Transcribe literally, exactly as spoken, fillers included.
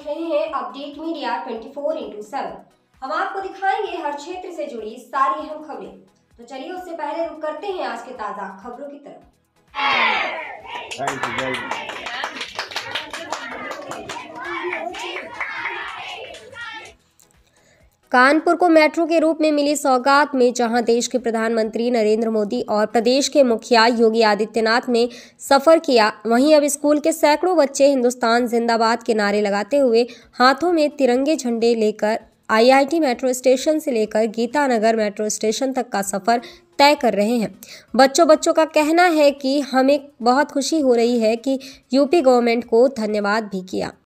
देख रहे हैं update media twenty four into seven. हम आपको दिखाएंगे हर क्षेत्र से जुड़ी सारी अहम खबरें। तो चलिए उससे पहले रुक करते हैं आज के ताजा खबरों की तरफ। कानपुर को मेट्रो के रूप में मिली सौगात में जहां देश के प्रधानमंत्री नरेंद्र मोदी और प्रदेश के मुखिया योगी आदित्यनाथ ने सफर किया, वहीं अब स्कूल के सैकड़ों बच्चे हिंदुस्तान जिंदाबाद के नारे लगाते हुए हाथों में तिरंगे झंडे लेकर आईआईटी मेट्रो स्टेशन से लेकर गीतानगर मेट्रो स्टेशन तक का सफर तय कर रहे हैं। बच्चों बच्चों का कहना है कि हमें बहुत खुशी हो रही है कि यूपी गवर्नमेंट को धन्यवाद भी किया।